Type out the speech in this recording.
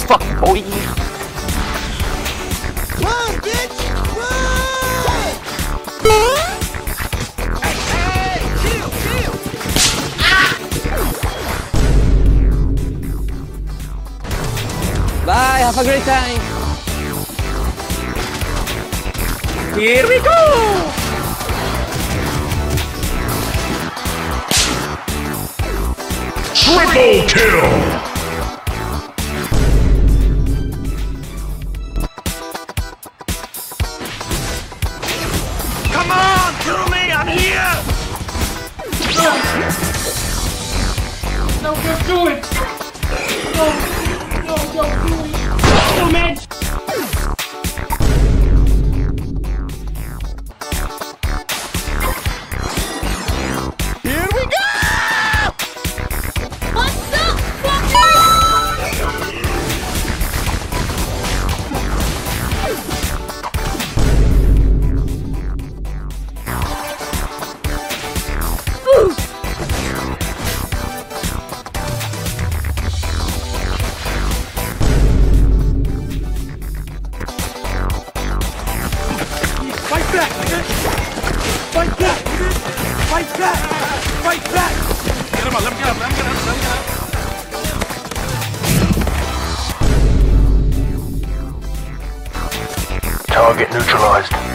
fuck, boy. Run, bitch! Run! Hey, chill, chill! Bye, have a great time. Here we go! Triple kill! Come on, kill me, I'm here! No, don't do it! No, don't do it! No, man! Here we go! What's up, fucker? Fight back, nigga! Fight back, nigga! Fight back! Fight back! Get him up, let him get up, let him get up, let him get up. Target neutralized.